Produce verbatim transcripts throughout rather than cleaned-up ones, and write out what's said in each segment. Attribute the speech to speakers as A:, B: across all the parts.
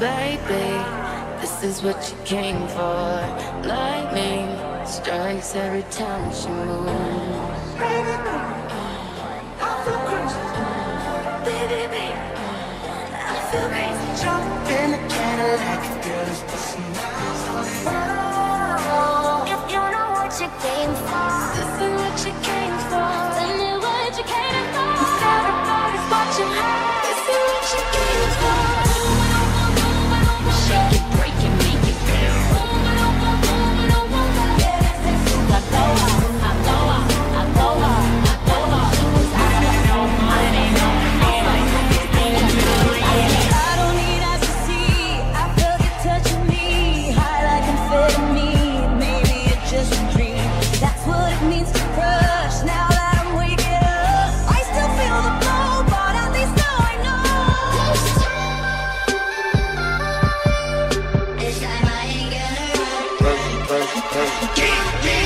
A: baby, this is what you came for. Lightning strikes every time she moves. Baby, I feel crazy. Baby, baby, I feel crazy. Jump in the Cadillac, girl, it's just nice. Oh, if you know what you came for, this is what you came for. Tell me what you came for. Everybody's watching her. This is what you came for. Shake it, break it, make it bounce. I go up, I go up, I go up, I go up. I don't know money, no money. I don't need eyes to see. I felt you touching me, high like amphetamine. Maybe it's just a dream. That's what it means to crush. Now that I'm waking up, I still feel the blow, but at least now I know. This time I ain't gonna run.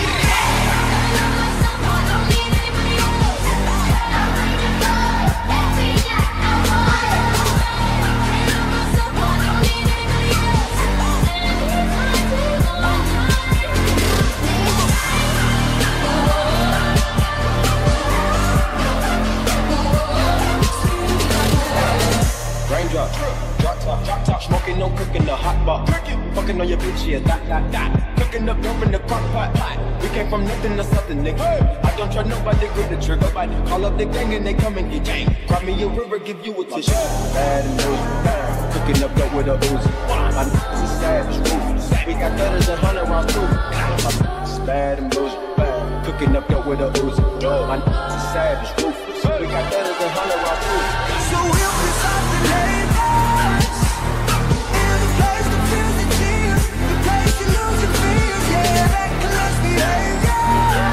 B: Raindrop, drop top, drop top, smoking, no cooking, the hot bar. Fucking on your bitch, yeah, that, that, that. Cooking up dope in the crock pot, pot. We came from nothing to something, nigga. I don't trust nobody, grip the trigger. Call up the gang and they come and get gang. Grab me a river, give you a tissue. Bad and loose, cooking up dope with a Uzi. My niggas is savage, ruthless. We got thudders and hundred rounds too. My niggas is bad and loose, cooking up dope with a Uzi. My niggas is savage, ruthless. We got thudders and hundred rounds too.
C: So we'll be something haters in the place that feels the tears, the place you lose your fears, yeah, that collects behavior.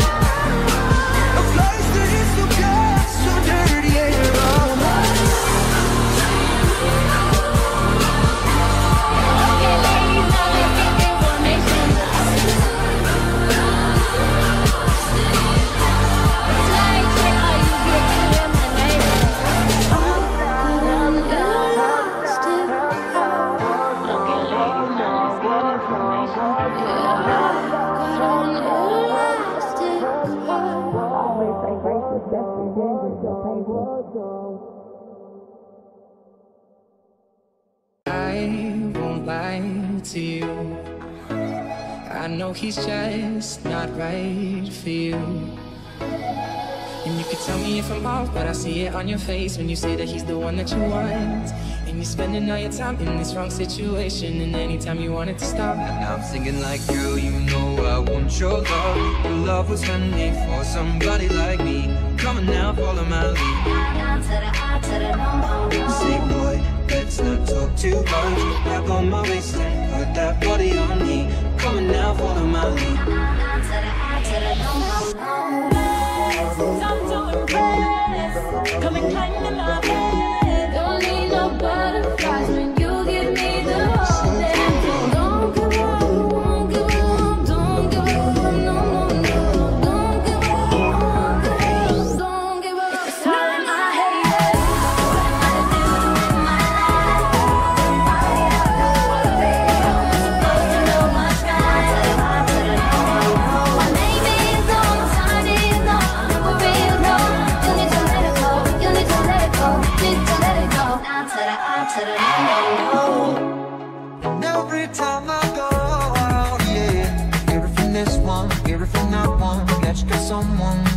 C: A place that is so pure, so dirty, yeah, you're all mine. Okay, ladies, now let's get information. Slide check, are you getting with my neighbor?
D: I won't lie to you. I know he's just not right for you. And you can tell me if I'm off, but I see it on your face when you say that he's the one that you want. And you're spending all your time in this wrong situation, and anytime you want it to stop.
E: And I'm singing like, girl, you know I want your love. Your love was handmade for somebody like me. Come on now, follow my lead. Say, boy, let's not talk too much. Back on my waist and put that body on me. Come on now, follow my lead.
A: Time to impress. Come and climb in my bed. Don't need no butterflies when you give me the whole day. Don't give up, don't give up, don't give up, no, no, no. Don't give up, don't give up, don't give up. It's all in my head. What am I to do with my life? I'm supposed to know my time. My name is on, my sign is on. For real, no. You need to let it go. You need to let it go. Need to let it go. Down to the I to the no.
C: And every time I go out, yeah, hear it from this one, hear it from that one, let's get someone